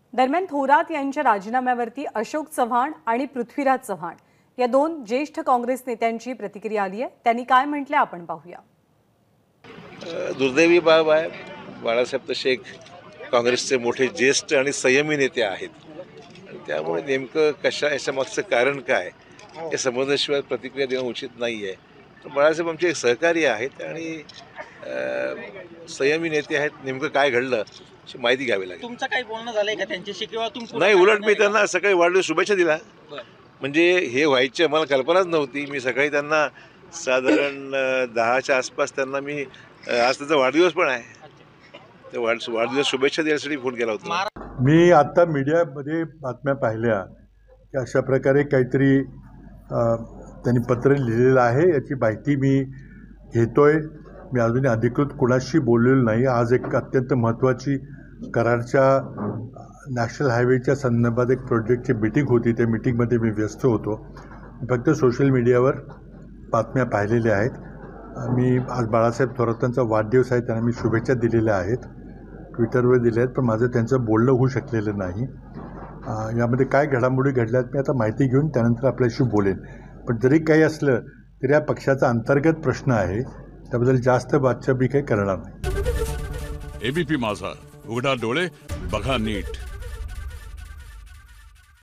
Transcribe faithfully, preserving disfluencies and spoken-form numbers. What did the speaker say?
दरम्यान थोरात यांच्या राजीनाम्यावरती अशोक चव्हाण आणि पृथ्वीराज चव्हाण या दोन ज्येष्ठ काँग्रेस नेत्यांची प्रतिक्रिया आली आहे. त्यांनी काय म्हटले आपण पाहूया. दुर्दैवी बाब आहे. बाळासाहेब तसे एक काँग्रेसचे मोठे ज्येष्ठ आणि संयमी नेते आहेत. त्यामुळे नेमकं कशा याच्या मागचं कारण काय हे समजल्याशिवाय प्रतिक्रिया देणं उचित नाही आहे. तर बाळासाहेब आमचे एक सहकारी आहेत आणि संयमी नेते आहेत. नेमकं काय घडलं याची माहिती घ्यावी लागेल. तुमचं काही बोलणं झालंय का त्यांच्याशी किंवा तुम नाही, उलट मी त्यांना सकाळी वाढदिवस शुभेच्छा दिला. म्हणजे हे व्हायचे मला कल्पनाच नव्हती. मी सकाळी त्यांना साधारण दहाच्या आसपास त्यांना मी आज त्यांचा वाढदिवस पण आहे तर वाढ वाढदिवस शुभेच्छा देण्यासाठी फोन केला होता. मी आत्ता मीडियामध्ये बातम्या पाहिल्या की अशा प्रकारे काहीतरी त्यांनी पत्र लिहिलेलं आहे. याची माहिती मी घेतोय. मी अजूनही अधिकृत कुणाशी बोललेलो नाही. आज एक अत्यंत महत्त्वाची कराडच्या नॅशनल हायवेच्या संदर्भात एक प्रोजेक्टची मीटिंग होती. त्या मीटिंगमध्ये मी व्यस्त होतो. फक्त सोशल मीडियावर बातम्या पाहिलेल्या आहेत. मी आज बाळासाहेब थोरातांचा वाढदिवस आहे, त्यांना मी शुभेच्छा दिलेल्या आहेत, ट्विटरवर दिल्या आहेत, पण माझं त्यांचं बोलणं होऊ शकलेलं नाही. यामध्ये काय घडामोडी घडल्यात मी आता माहिती घेऊन त्यानंतर आपल्याशी बोलेन. पण जरी काही असलं तरी या पक्षाचा अंतर्गत प्रश्न आहे, त्याबद्दल जास्त बातच्या मी काही करणार नाही. एबीपी माझा, उघडा डोळे बघा नीट.